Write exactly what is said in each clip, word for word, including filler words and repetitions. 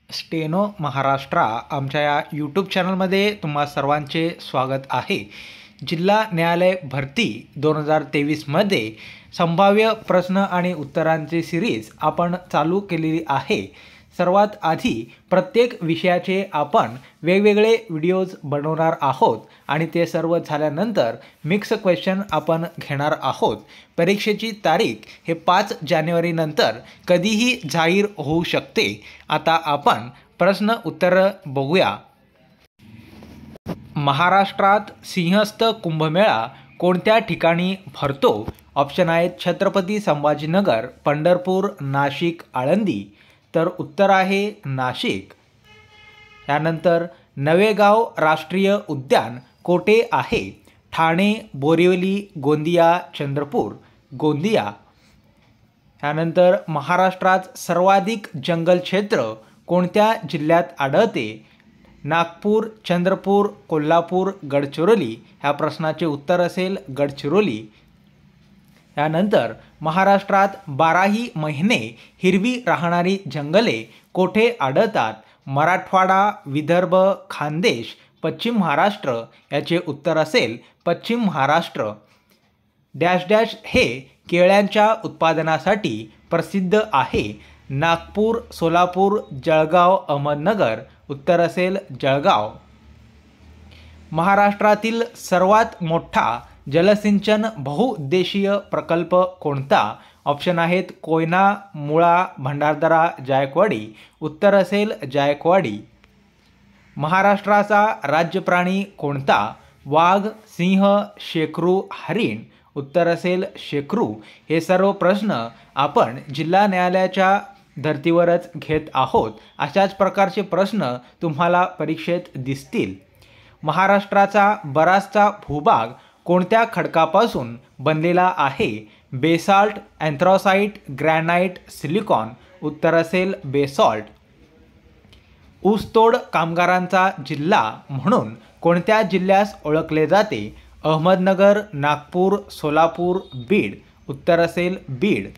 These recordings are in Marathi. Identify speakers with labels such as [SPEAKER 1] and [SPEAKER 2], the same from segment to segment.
[SPEAKER 1] स्टेनो महाराष्ट्र आमच्या या यूट्यूब चॅनलमध्ये तुम्हा सर्वांचे स्वागत आहे। जिल्हा न्यायालय भरती दोन हजार तेवीसमध्ये संभाव्य प्रश्न आणि उत्तरांची सिरीज आपण चालू केलेली आहे। सर्वात आधी प्रत्येक विषयाचे आपण वेगवेगळे व्हिडिओज बनवणार आहोत आणि ते सर्व झाल्यानंतर मिक्स क्वेश्चन आपण घेणार आहोत। परीक्षेची तारीख हे पाच जानेवारी नंतर कधीही जाहीर होऊ शकते। आता आपण प्रश्न उत्तर बघूया। महाराष्ट्रात सिंहस्थ कुंभमेळा कोणत्या ठिकाणी भरतो? ऑप्शन आहेत छत्रपती संभाजीनगर, पंढरपूर, नाशिक, आळंदी। तर उत्तर आहे नाशिक। त्यानंतर नवेगाव राष्ट्रीय उद्यान कोठे आहे? ठाणे, बोरिवली, गोंदिया, चंद्रपूर। गोंदिया। त्यानंतर महाराष्ट्रात सर्वाधिक जंगल क्षेत्र कोणत्या जिल्ह्यात आढळते? नागपूर, चंद्रपूर, कोल्हापूर, गडचिरोली। ह्या प्रश्नाचे उत्तर असेल गडचिरोली। त्यानंतर महाराष्ट्रात बाराही महिने हिरवी राहणारी जंगले कोठे आढळतात? मराठवाडा, विदर्भ, खानदेश, पश्चिम महाराष्ट्र। याचे उत्तर असेल पश्चिम महाराष्ट्र। डॅश डॅश हे केळ्यांच्या उत्पादनासाठी प्रसिद्ध आहे? नागपूर, सोलापूर, जळगाव, अहमदनगर। उत्तर असेल जळगाव। महाराष्ट्रातील सर्वात मोठा जलसिंचन बहुउद्देशीय प्रकल्प कोणता? ऑप्शन आहेत कोयना, मुळा, भंडारदरा, जायकवाडी। उत्तर असेल जायकवाडी। महाराष्ट्राचा राज्य प्राणी कोणता? वाघ, सिंह, शेकरू, हरिण। उत्तर असेल शेकरू। हे सर्व प्रश्न आपण जिल्हा न्यायालयाच्या धर्तीवरच घेत आहोत। अशाच प्रकारचे प्रश्न तुम्हाला परीक्षेत दिसतील। महाराष्ट्राचा बराचसा भूभाग कोणत्या खडकापासून बनलेला आहे? Basalt, anthracite, granite, silicon. उत्तर असेल बेसॉल्ट। ऊसतोड कामगारांचा जिल्हा म्हणून कोणत्या जिल्ह्यास ओळखले जाते? अहमदनगर, नागपूर, सोलापूर, बीड। उत्तर असेल बीड।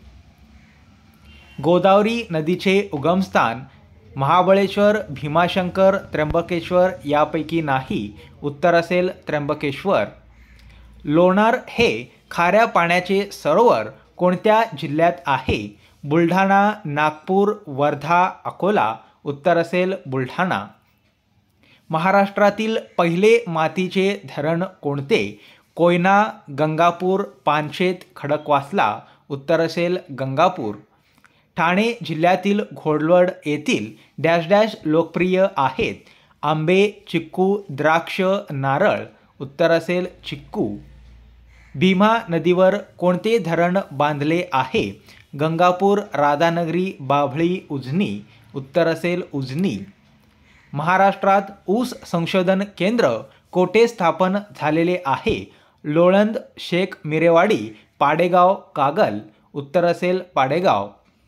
[SPEAKER 1] गोदावरी नदीचे उगमस्थान महाबळेश्वर, भीमाशंकर, त्र्यंबकेश्वर यापैकी नाही। उत्तर असेल त्र्यंबकेश्वर। लोणार हे खाऱ्या पाण्याचे सरोवर कोणत्या जिल्ह्यात आहे? बुलढाणा, नागपूर, वर्धा, अकोला। उत्तर असेल बुलढाणा। महाराष्ट्रातील पहिले मातीचे धरण कोणते? कोयना, गंगापूर, पानशेत, खडकवासला। उत्तर असेल गंगापूर। ठाणे जिल्ह्यातील घोडवड येथील डॅश डॅश लोकप्रिय आहेत? आंबे, चिक्कू, द्राक्ष, नारळ। उत्तर असेल चिक्कू। भीमा नदीवर कोणते धरण बांधले आहे? गंगापूर, राधानगरी, बाभळी, उजनी। उत्तर असेल उजनी। महाराष्ट्रात ऊस संशोधन केंद्र कोठे स्थापन झालेले आहे? लोणंद, शेख मिरेवाडी, पाडेगाव, कागल। उत्तर असेल पाडेगाव।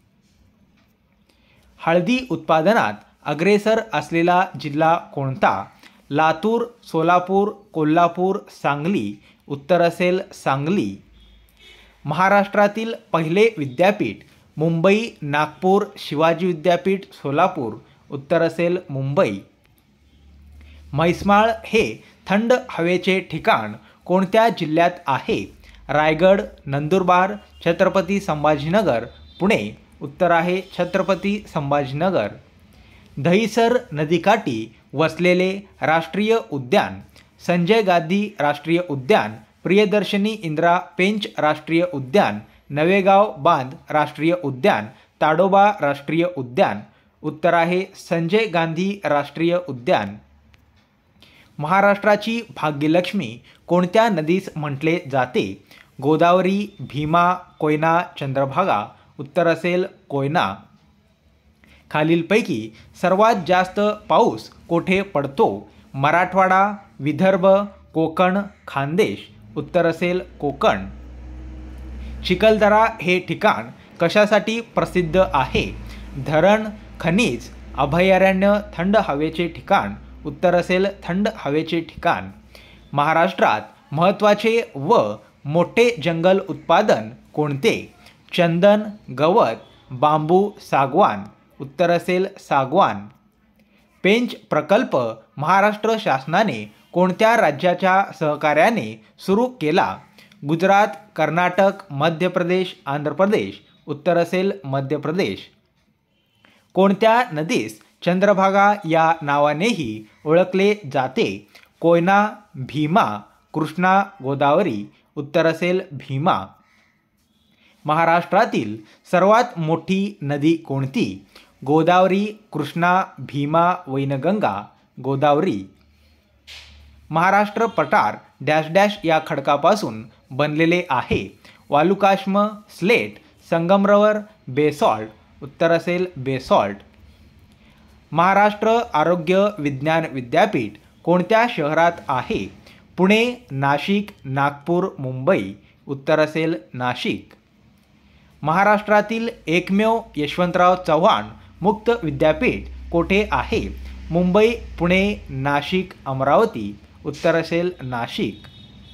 [SPEAKER 1] हळदी उत्पादनात अग्रेसर असलेला जिल्हा कोणता? लातूर, सोलापूर, कोल्हापूर, सांगली। उत्तर असेल सांगली। महाराष्ट्रातील पहिले विद्यापीठ मुंबई, नागपूर, शिवाजी विद्यापीठ, सोलापूर। उत्तर असेल मुंबई। म्हैसमाळ हे थंड हवेचे ठिकाण कोणत्या जिल्ह्यात आहे? रायगड, नंदुरबार, छत्रपती संभाजीनगर, पुणे। उत्तर आहे छत्रपती संभाजीनगर। दहिसर नदीकाठी वसलेले राष्ट्रीय उद्यान संजय गांधी राष्ट्रीय उद्यान, प्रियदर्शनी इंदिरा पेंच राष्ट्रीय उद्यान, नवेगाव बांध राष्ट्रीय उद्यान, ताडोबा राष्ट्रीय उद्यान। उत्तर आहे संजय गांधी राष्ट्रीय उद्यान। महाराष्ट्राची भाग्यलक्ष्मी कोणत्या नदीस म्हटले जाते? गोदावरी, भीमा, कोयना, चंद्रभागा। उत्तर असेल कोयना। खालीलपैकी सर्वात जास्त पाऊस कोठे पडतो? मराठवाडा, विदर्भ, कोकण, खानदेश। उत्तर असेल कोकण। चिखलदरा हे ठिकाण कशासाठी प्रसिद्ध आहे? धरण, खनिज, अभयारण्य, थंड हवेचे ठिकाण। उत्तर असेल थंड हवेचे ठिकाण। महाराष्ट्रात महत्त्वाचे व मोठे जंगल उत्पादन कोणते? चंदन, गवत, बांबू, सागवान। उत्तर असेल सागवान। पेंच प्रकल्प महाराष्ट्र शासनाने कोणत्या राज्याच्या सहकार्याने सुरू केला? गुजरात, कर्नाटक, मध्य प्रदेश, आंध्र प्रदेश. उत्तर असेल मध्य प्रदेश. कोणत्या नदीस चंद्रभागा या नावानेही ओळखले जाते? कोयना, भीमा, कृष्णा, गोदावरी. उत्तर असेल भीमा. महाराष्ट्रातील सर्वात मोठी नदी कोणती? गोदावरी, कृष्णा, भीमा, वैनगंगा. गोदावरी. महाराष्ट्र पठार डॅश डॅश या खडकापासून बनलेले आहे? वालुकाश्म, स्लेट, संगमरवर, बेसॉल्ट. उत्तर असेल बेसॉल्ट. महाराष्ट्र आरोग्य विज्ञान विद्यापीठ कोणत्या शहरात आहे? पुणे, नाशिक, नागपूर, मुंबई. उत्तर असेल नाशिक. महाराष्ट्रातील एकमेव यशवंतराव चव्हाण मुक्त विद्यापीठ कोठे आहे? मुंबई, पुणे, नाशिक, अमरावती. उत्तर असेल नाशिक.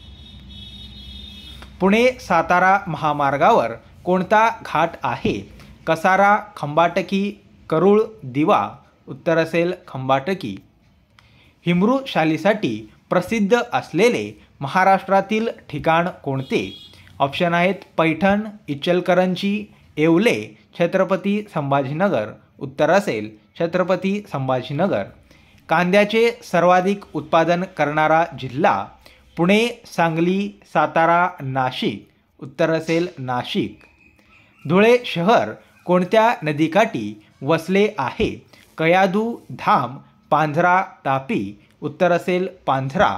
[SPEAKER 1] पुणे सातारा महामार्गावर कोणता घाट आहे? कसारा, खंबाटकी, करूळ, दिवा. उत्तर असेल खंबाटकी. हिमरू शालीसाठी प्रसिद्ध असलेले महाराष्ट्रातील ठिकाण कोणते? ऑप्शन आहेत पैठण, इचलकरंजी, येवले, छत्रपती संभाजीनगर. उत्तर असेल छत्रपती संभाजीनगर. कांद्याचे सर्वाधिक उत्पादन करणारा जिल्हा? पुणे, सांगली, सातारा, नाशिक. उत्तर असेल नाशिक. धुळे शहर कोणत्या नदीकाठी वसले आहे? कयाधू, धाम, पांझरा, तापी. उत्तर असेल पांझरा.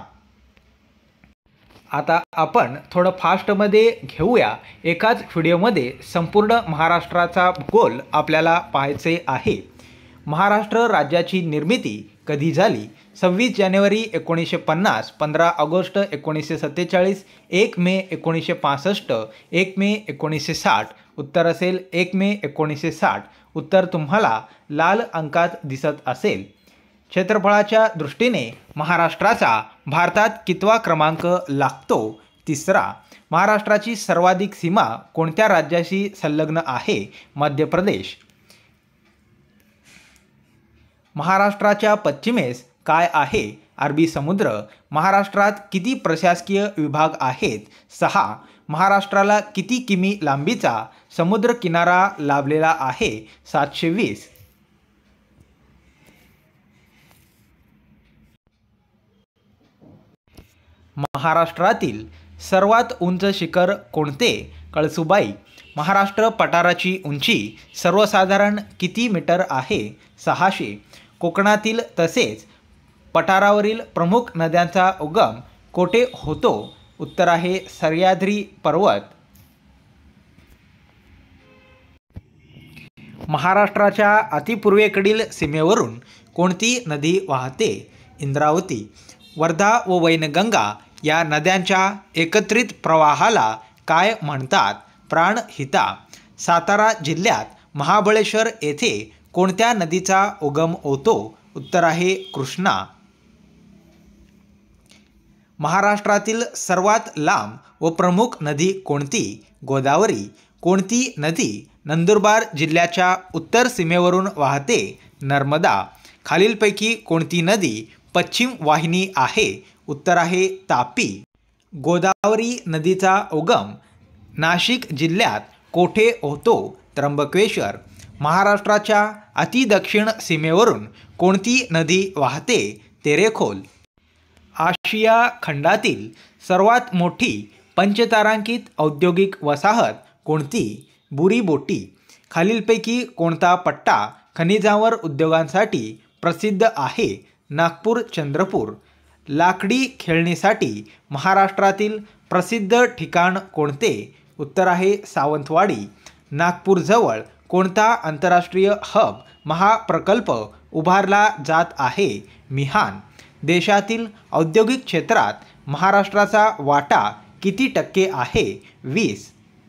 [SPEAKER 1] आता आपण थोडं फास्टमध्ये घेऊया. एकाच व्हिडिओमध्ये संपूर्ण महाराष्ट्राचा भूगोल आपल्याला पाहायचे आहे. महाराष्ट्र राज्याची निर्मिती कधी झाली? सव्वीस जानेवारी एकोणीसशे पन्नास, पंधरा ऑगस्ट एकोणीसशे सत्तेचाळीस, एक मे एकोणीसशे पासष्ट, एक मे एकोणीसशे साठ. उत्तर असेल एक मे एकोणीसशे साठ. उत्तर तुम्हाला लाल अंकात दिसत असेल. क्षेत्रफळाच्या दृष्टीने महाराष्ट्राचा भारतात कितवा क्रमांक लागतो? तिसरा. महाराष्ट्राची सर्वाधिक सीमा कोणत्या राज्याशी संलग्न आहे? मध्य प्रदेश. महाराष्ट्राच्या पश्चिमेस काय आहे? अरबी समुद्र. महाराष्ट्रात किती प्रशासकीय विभाग आहेत? सहा. महाराष्ट्राला किती किमी लांबीचा समुद्र किनारा लाभलेला आहे? सातशे वीस. महाराष्ट्रातील सर्वात उंच शिखर कोणते? कळसुबाई. महाराष्ट्र पठाराची उंची सर्वसाधारण किती मीटर आहे? सहाशे. कोकणातील तसेच पठारावरील प्रमुख नद्यांचा उगम कोठे होतो? उत्तर आहे सह्याद्री पर्वत. महाराष्ट्राच्या अतिपूर्वेकडील सीमेवरून कोणती नदी वाहते? इंद्रावती. वर्धा व वैनगंगा या नद्यांच्या एकत्रित प्रवाहाला काय म्हणतात? प्राणहिता. सातारा जिल्ह्यात महाबळेश्वर येथे कोणत्या नदीचा उगम होतो? उत्तर आहे कृष्णा. महाराष्ट्रातील सर्वात लांब व प्रमुख नदी कोणती? गोदावरी. कोणती नदी नंदुरबार जिल्ह्याच्या उत्तर सीमेवरून वाहते? नर्मदा. खालीलपैकी कोणती नदी पश्चिम वाहिनी आहे? उत्तर आहे तापी. गोदावरी नदीचा उगम नाशिक जिल्ह्यात कोठे होतो? त्र्यंबकेश्वर. महाराष्ट्राच्या अतिदक्षिण सीमेवरून कोणती नदी वाहते? तेरेखोल. आशिया खंडातील सर्वात मोठी पंचतारांकित औद्योगिक वसाहत कोणती? बुरीबोटी. खालीलपैकी कोणता पट्टा खनिजांवर उद्योगांसाठी प्रसिद्ध आहे? नागपूर, चंद्रपूर. लाकडी खेळणीसाठी महाराष्ट्रातील प्रसिद्ध ठिकाण कोणते? उत्तर आहे सावंतवाडी. नागपूरजवळ कोणता आंतरराष्ट्रीय हब महाप्रकल्प उभारला जात आहे? मिहान. देशातील औद्योगिक क्षेत्रात महाराष्ट्राचा वाटा किती टक्के आहे? वीस.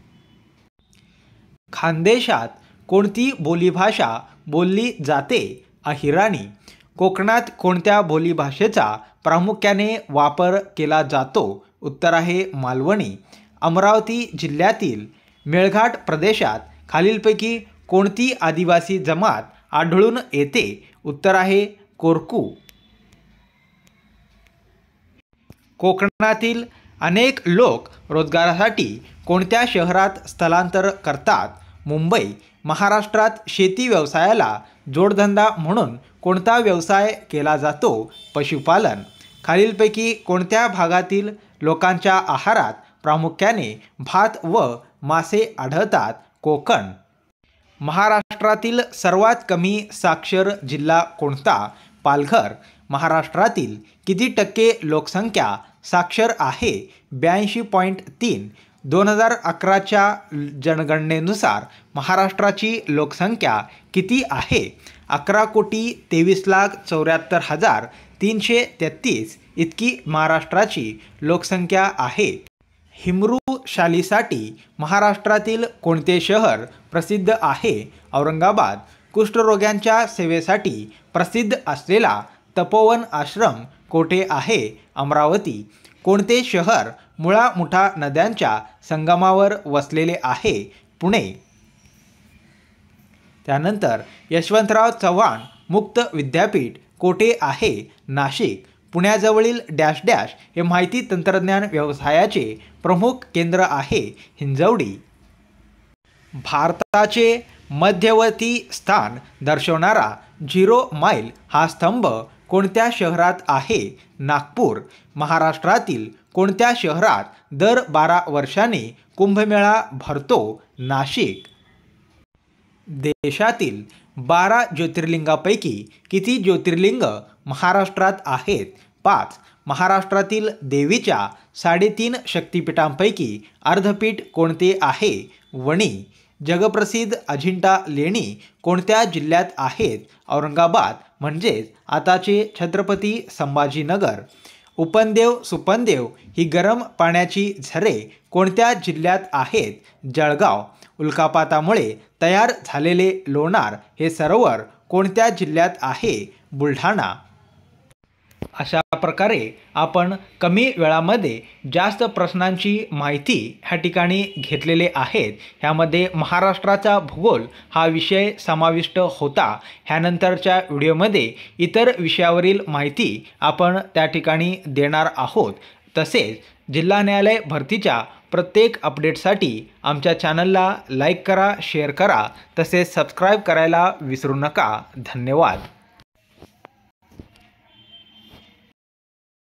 [SPEAKER 1] खानदेशात कोणती बोलीभाषा बोलली जाते? अहिराणी. कोकणात कोणत्या बोलीभाषेचा प्रामुख्याने वापर केला जातो? उत्तर आहे मालवणी. अमरावती जिल्ह्यातील मेळघाट प्रदेशात खालीलपैकी कोणती आदिवासी जमात आढळून येते? उत्तर आहे कोरकू. कोकणातील अनेक लोक रोजगारासाठी कोणत्या शहरात स्थलांतर करतात? मुंबई. महाराष्ट्रात शेती व्यवसायाला जोडधंदा म्हणून कोणता व्यवसाय केला जातो? पशुपालन. खालीलपैकी कोणत्या भागातील लोकांच्या आहारात प्रामुख्याने भात व मासे आढळतात? कोकण. महाराष्ट्रातील सर्वात कमी साक्षर जिल्हा कोणता? पालघर. महाराष्ट्रातील किती टक्के लोकसंख्या साक्षर आहे? ब्याऐंशी पॉईंट तीन. दोन हजार अकराच्या जनगणनेनुसार महाराष्ट्राची लोकसंख्या किती आहे? अकरा कोटी तेवीस लाख चौऱ्याहत्तर हजार तीनशे तेहतीस इतकी महाराष्ट्राची लोकसंख्या आहे. हिमरू शालीसाठी महाराष्ट्रातील कोणते शहर प्रसिद्ध आहे? औरंगाबाद. कुष्ठरोग्यांच्या सेवेसाठी प्रसिद्ध असलेला तपोवन आश्रम कोठे आहे? अमरावती. कोणते शहर मुळा मुठा नद्यांच्या संगमावर वसलेले आहे? पुणे. त्यानंतर यशवंतराव चव्हाण मुक्त विद्यापीठ कोठे आहे? नाशिक. पुण्याजवळील डॅश डॅश हे माहिती तंत्रज्ञान व्यवसायाचे प्रमुख केंद्र आहे? हिंजवडी. भारताचे मध्यवर्ती स्थान दर्शवणारा झिरो माईल हा स्तंभ कोणत्या शहरात आहे? नागपूर. महाराष्ट्रातील कोणत्या शहरात दर बारा वर्षांनी कुंभमेळा भरतो? नाशिक. देशातील बारा ज्योतिर्लिंगापैकी किती ज्योतिर्लिंग महाराष्ट्रात आहेत? पाच. महाराष्ट्रातील देवीच्या साडेतीन शक्तिपीठांपैकी अर्धपीठ कोणते आहे? वणी. जगप्रसिद्ध अजिंठा लेणी कोणत्या जिल्ह्यात आहेत? औरंगाबाद म्हणजेच आताचे छत्रपती संभाजीनगर. उपनदेव सुपनदेव ही गरम पाण्याची झरे कोणत्या जिल्ह्यात आहेत? जळगाव. उल्कापातामुळे तयार झालेले लोणार हे सरोवर कोणत्या जिल्ह्यात आहे? बुलढाणा. अशा प्रकारे आपण कमी वेळामध्ये जास्त प्रश्नांची माहिती ह्या ठिकाणी घेतलेले आहेत. ह्यामध्ये महाराष्ट्राचा भूगोल हा विषय समाविष्ट होता. ह्यानंतरच्या व्हिडिओमध्ये इतर विषयावरील माहिती आपण त्या ठिकाणी देणार आहोत. तसेच जिल्हा न्यायालय भरतीच्या प्रत्येक अपडेटसाठी आमच्या चॅनलला लाईक करा, शेअर करा, तसेच सबस्क्राईब करायला विसरू नका. धन्यवाद.